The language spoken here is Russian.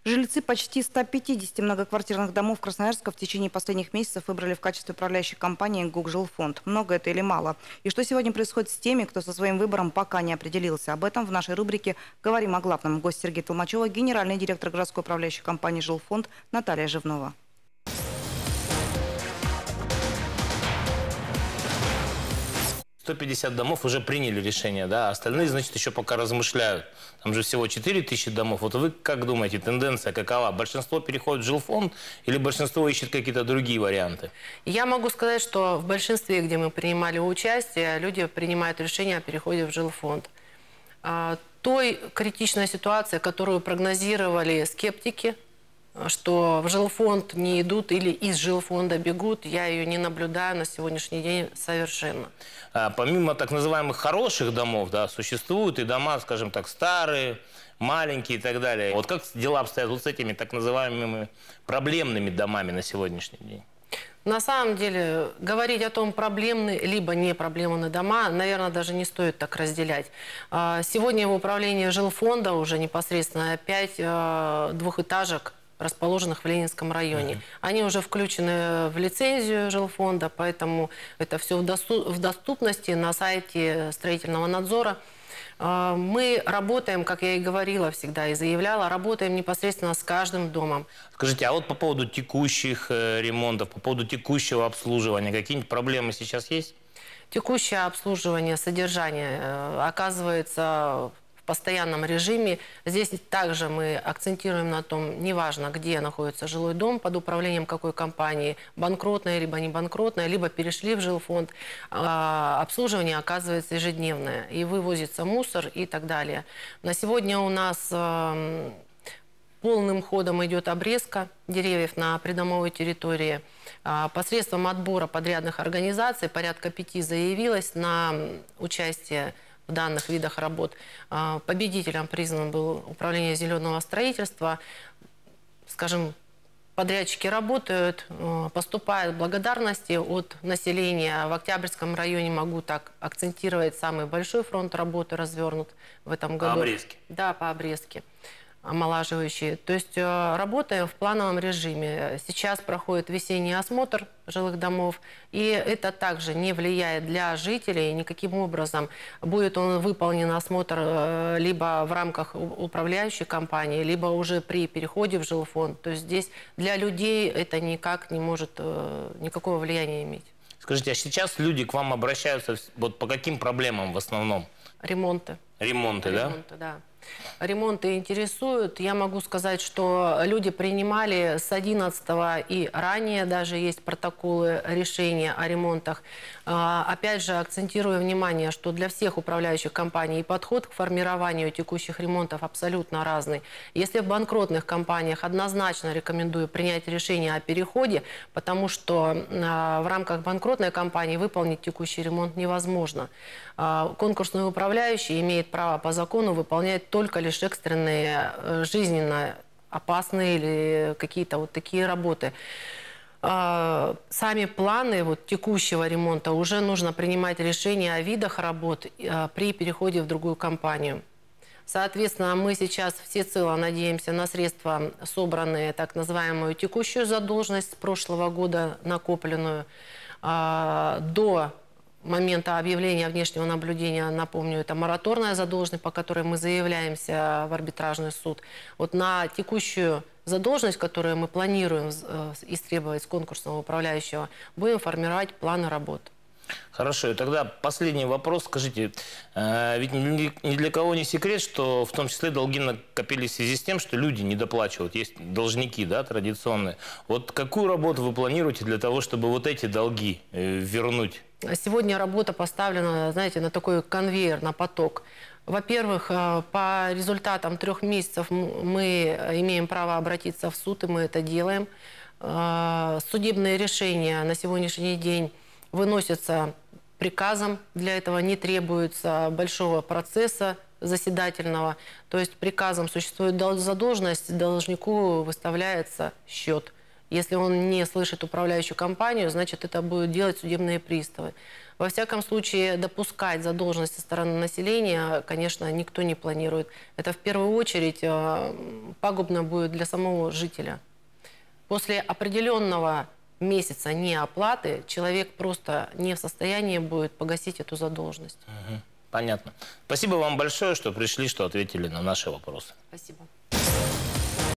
Жильцы почти 150 многоквартирных домов Красноярска в течение последних месяцев выбрали в качестве управляющей компании ГУК-Жилфонд. Много это или мало? И что сегодня происходит с теми, кто со своим выбором пока не определился? Об этом в нашей рубрике «Говорим о главном». Гость Сергей Толмачева, генеральный директор городской управляющей компании «Жилфонд» Наталья Живнова. 150 домов уже приняли решение, да, остальные, значит, еще пока размышляют. Там же всего 4000 домов. Вот вы как думаете, тенденция какова? Большинство переходит в жилфонд или большинство ищет какие-то другие варианты? Я могу сказать, что в большинстве, где мы принимали участие, люди принимают решение о переходе в жилфонд. Той критичной ситуации, которую прогнозировали скептики, что в жилфонд не идут или из жилфонда бегут, я ее не наблюдаю на сегодняшний день совершенно. Помимо так называемых хороших домов, да, существуют и дома, скажем так, старые, маленькие и так далее. Вот как дела обстоят вот с этими так называемыми проблемными домами на сегодняшний день? На самом деле, говорить о том, проблемные либо не проблемные дома, наверное, даже не стоит так разделять. Сегодня в управлении жилфонда уже непосредственно 5 двухэтажек, расположенных в Ленинском районе. Они уже включены в лицензию жилфонда, поэтому это все в доступности на сайте строительного надзора. Мы работаем, как я и говорила всегда и заявляла, работаем непосредственно с каждым домом. Скажите, а вот по поводу текущих ремонтов, по поводу текущего обслуживания, какие-нибудь проблемы сейчас есть? Текущее обслуживание, содержание оказывается в постоянном режиме. Здесь также мы акцентируем на том, неважно, где находится жилой дом, под управлением какой компании, банкротная либо не банкротная, либо перешли в жилфонд. Обслуживание оказывается ежедневное. И вывозится мусор и так далее. На сегодня у нас полным ходом идет обрезка деревьев на придомовой территории. Посредством отбора подрядных организаций порядка 5 заявилось на участие в данных видах работ. Победителем признан был управление зеленого строительства. Скажем, подрядчики работают, поступают благодарности от населения. В Октябрьском районе, могу так акцентировать, самый большой фронт работы развернут в этом году. По обрезке? Да, по обрезке. Омолаживающие. То есть работаем в плановом режиме. Сейчас проходит весенний осмотр жилых домов, и это также не влияет для жителей никаким образом. Будет он выполнен осмотр либо в рамках управляющей компании, либо уже при переходе в жилфонд. То есть здесь для людей это никак не может никакого влияния иметь. Скажите, а сейчас люди к вам обращаются вот по каким проблемам в основном? Ремонты. Ремонты, да? Ремонты, да. Ремонты интересуют. Я могу сказать, что люди принимали с 11-го и ранее даже есть протоколы решения о ремонтах. Опять же, акцентирую внимание, что для всех управляющих компаний подход к формированию текущих ремонтов абсолютно разный. Если в банкротных компаниях однозначно рекомендую принять решение о переходе, потому что в рамках банкротной компании выполнить текущий ремонт невозможно. Конкурсный управляющий имеет право по закону выполнять только лишь экстренные, жизненно опасные или какие-то вот такие работы. Сами планы вот текущего ремонта уже нужно принимать решение о видах работ при переходе в другую компанию. Соответственно, мы сейчас всецело надеемся на средства, собранные так называемую текущую задолженность с прошлого года, накопленную до момента объявления внешнего наблюдения. Напомню, это мораторная задолженность, по которой мы заявляемся в арбитражный суд. Вот на текущую задолженность, которую мы планируем истребовать с конкурсного управляющего, будем формировать планы работ. Хорошо, и тогда последний вопрос. Скажите, ведь ни для кого не секрет, что в том числе долги накопились в связи с тем, что люди недоплачивают. Есть должники, да, традиционные. Вот какую работу вы планируете для того, чтобы вот эти долги вернуть? Сегодня работа поставлена, знаете, на такой конвейер, на поток. Во-первых, по результатам 3 месяцев мы имеем право обратиться в суд, и мы это делаем. Судебные решения на сегодняшний день выносятся приказом. Для этого не требуется большого процесса заседательного. То есть приказом существует задолженность, должнику выставляется счет. Если он не слышит управляющую компанию, значит, это будут делать судебные приставы. Во всяком случае, допускать задолженность со стороны населения, конечно, никто не планирует. Это в первую очередь пагубно будет для самого жителя. После определенного месяца неоплаты человек просто не в состоянии будет погасить эту задолженность. Понятно. Спасибо вам большое, что пришли, что ответили на наши вопросы. Спасибо.